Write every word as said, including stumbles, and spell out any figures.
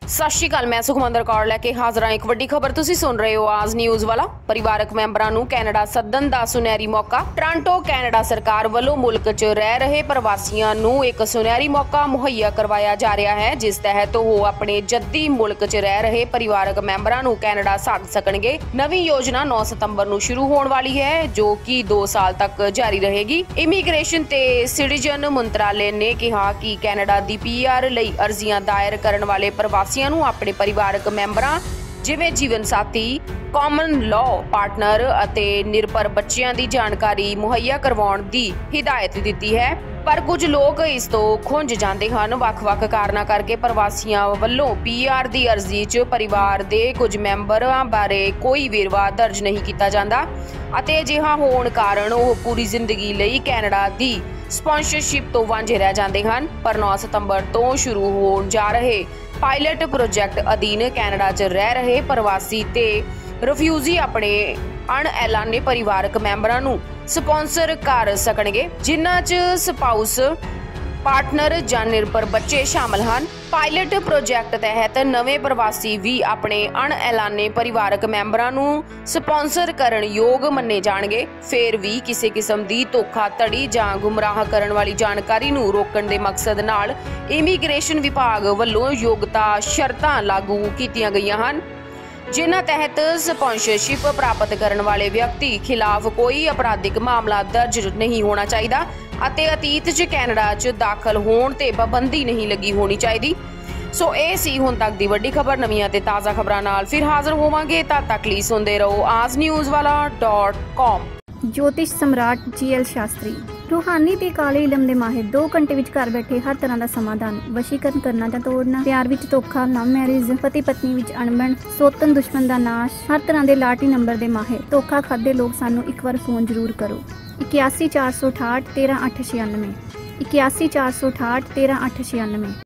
ਸਤਿ ਸ਼੍ਰੀ ਅਕਾਲ। मैं ਸੁਖਮੰਦਰ ਕੌਰ ਲੈ ਕੇ ਹਾਜ਼ਰ ਹਾਂ ਇੱਕ ਵੱਡੀ ਖਬਰ। ਤੁਸੀਂ ਸੁਣ ਰਹੇ ਹੋ ਆਜ ਨਿਊਜ਼ ਵਾਲਾ। ਪਰਿਵਾਰਕ ਮੈਂਬਰਾਂ ਨੂੰ ਕੈਨੇਡਾ ਸੱਦਣ ਦਾ ਸੁਨਹਿਰੀ ਮੌਕਾ। ਟੋਰਾਂਟੋ ਕੈਨੇਡਾ ਸਰਕਾਰ ਵੱਲੋਂ ਮੁਲਕ 'ਚ ਰਹਿ ਰਹੇ ਪ੍ਰਵਾਸੀਆਂ ਨੂੰ ਇੱਕ ਸੁਨਹਿਰੀ ਮੌਕਾ ਮੁਹੱਈਆ ਕਰਵਾਇਆ ਜਾ ਰਿਹਾ ਹੈ, ਜਿਸ ਤਹਿਤ ਉਹ ਆਪਣੇ ਜੱਦੀ ਮੁਲਕ 'ਚ ਰਹਿ ਰਹੇ ਪਰਿਵਾਰਕ ਮੈਂਬਰਾਂ ਨੂੰ ਕੈਨੇਡਾ ਸੱਦ ਸਕਣਗੇ। ਨਵੀਂ ਯੋਜਨਾ ਨੌਂ ਸਤੰਬਰ ਨੂੰ ਸ਼ੁਰੂ ਹੋਣ ਵਾਲੀ ਹੈ, ਜੋ ਕਿ ਦੋ ਸਾਲ ਤੱਕ ਜਾਰੀ ਰਹੇਗੀ। ਇਮੀਗ੍ਰੇਸ਼ਨ ਤੇ ਸਿਟੀਜ਼ਨ ਮੰਤਰਾਲੇ ਨੇ ਕਿਹਾ ਕਿ ਕੈਨੇਡਾ ਦੀ ਪੀ ਆਰ ਲਈ ਅਰਜ਼ੀਆਂ ਦਾਇਰ ਕਰਨ ਵਾਲੇ ਪ੍ਰਵਾਸੀਆਂ ਨੂੰ ਆਪਣੇ ਪਰਿਵਾਰਕ ਮੈਂਬਰਾਂ ਜਿਵੇਂ ਜੀਵਨ ਸਾਥੀ, ਕਾਮਨ ਲਾਅ ਪਾਰਟਨਰ ਅਤੇ ਨਿਰਭਰ ਬੱਚਿਆਂ ਦੀ ਜਾਣਕਾਰੀ ਮੁਹੱਈਆ ਕਰਵਾਉਣ ਦੀ ਹਿਦਾਇਤ ਦਿੱਤੀ ਹੈ। ਪਰ ਕੁਝ ਲੋਕ ਇਸ ਤੋਂ ਖੁੰਝ ਜਾਂਦੇ ਹਨ। ਵੱਖ-ਵੱਖ ਕਾਰਨਾਂ ਕਰਕੇ ਪ੍ਰਵਾਸੀਆਂ ਵੱਲੋਂ ਪੀ ਆਰ ਦੀ ਅਰਜ਼ੀ 'ਚ ਪਰਿਵਾਰ ਦੇ ਕੁਝ ਮੈਂਬਰਾਂ ਬਾਰੇ ਕੋਈ ਵੇਰਵਾ ਦਰਜ ਨਹੀਂ ਕੀਤਾ ਜਾਂਦਾ ਅਤੇ ਅਜਿਹਾ ਹੋਣ ਕਾਰਨ ਉਹ ਪੂਰੀ ਜ਼ਿੰਦਗੀ ਲਈ ਕੈਨੇਡਾ ਦੀ ਸਪਾਂਸਰਸ਼ਿਪ ਤੋਂ ਵਾਂਝੇ ਰਹਿ ਜਾਂਦੇ ਹਨ। ਪਰ ਨੌਂ ਸਤੰਬਰ ਤੋਂ ਸ਼ੁਰੂ ਹੋਣ ਜਾ ਰਹੇ ਪਾਇਲਟ ਪ੍ਰੋਜੈਕਟ ਅਧੀਨ ਕੈਨੇਡਾ 'ਚ ਰਹਿ ਰਹੇ ਪ੍ਰਵਾਸੀ ਤੇ ਰਿਫਿਊਜੀ ਆਪਣੇ ਅਣਐਲਾਨੇ ਪਰਿਵਾਰਕ ਮੈਂਬਰਾਂ ਨੂੰ ਸਪਾਂਸਰ ਕਰ ਸਕਣਗੇ, ਜਿਨ੍ਹਾਂ 'ਚ ਸਪਾਊਸ, ਪਾਰਟਨਰ ਜਾਂ ਨਿਰਭਰ ਬੱਚੇ ਸ਼ਾਮਲ ਹਨ। ਪਾਇਲਟ ਪ੍ਰੋਜੈਕਟ ਤਹਿਤ ਨਵੇਂ ਪ੍ਰਵਾਸੀ ਵੀ ਆਪਣੇ ਅਣਐਲਾਨੇ ਪਰਿਵਾਰਕ ਮੈਂਬਰਾਂ ਨੂੰ ਸਪਾਂਸਰ ਕਰਨ ਯੋਗ ਮੰਨੇ ਜਾਣਗੇ। ਫਿਰ ਵੀ ਕਿਸੇ ਕਿਸਮ ਦੀ ਧੋਖਾਧੜੀ ਜਾਂ ਗੁੰਮਰਾਹ ਕਰਨ ਵਾਲੀ ਜਾਣਕਾਰੀ ਨੂੰ ਰੋਕਣ ਦੇ ਮਕਸਦ ਨਾਲ ਇਮੀਗ੍ਰੇਸ਼ਨ ਵਿਭਾਗ ਵੱਲੋਂ ਯੋਗਤਾ ਸ਼ਰਤਾਂ ਲਾਗੂ ਕੀਤੀਆਂ ਗਈਆਂ ਹਨ, ਜਿਨ੍ਹਾਂ ਤਹਿਤ ਸਪਾਂਸਰਸ਼ਿਪ ਪ੍ਰਾਪਤ ਕਰਨ ਵਾਲੇ ਵਿਅਕਤੀ ਖਿਲਾਫ ਕੋਈ ਅਪਰਾਧਿਕ ਮਾਮਲਾ ਦਰਜ ਨਹੀਂ ਹੋਣਾ ਚਾਹੀਦਾ ਅਤੇ ਅਤੀਤ 'ਚ ਕੈਨੇਡਾ 'ਚ ਦਾਖਲ ਹੋਣ ਤੇ ਪਾਬੰਦੀ ਨਹੀਂ ਲੱਗੀ ਹੋਣੀ ਚਾਹੀਦੀ। ਸੋ ਇਹ ਸੀ ਹੁਣ ਤੱਕ ਦੀ ਵੱਡੀ ਖਬਰ। ਨਵੀਆਂ ਤੇ ਤਾਜ਼ਾ ਖਬਰਾਂ ਨਾਲ ਫਿਰ ਹਾਜ਼ਰ ਹੋਵਾਂਗੇ। ਤਦ ਤੱਕ ਲਈ ਸੁਣਦੇ ਰਹੋ ਆਜ ਨਿਊਜ਼ ਵਾਲਾ ਡਾਟ ਕਾਮ। ज्योतिष सम्राट जी एल शास्त्री रूहानी ते काले इलम दे माहिर दो घंटे विच घर बैठे हर तरह का समाधान, वशीकरण करना जां तोड़ना, प्यार विच धोखा, लव मैरिज, पति पत्नी विच अणबण, सोतन दुश्मन दा नाश, हर तरह के लाटी नंबर दे माहिर। धोखा खादे लोग सानू एक बार फोन जरूर करो। इक्यासी चार सौ अठाहठ तेरह अठ छियानवे इक्यासी चार सौ अठाहठ तेरह अठ छियानवे।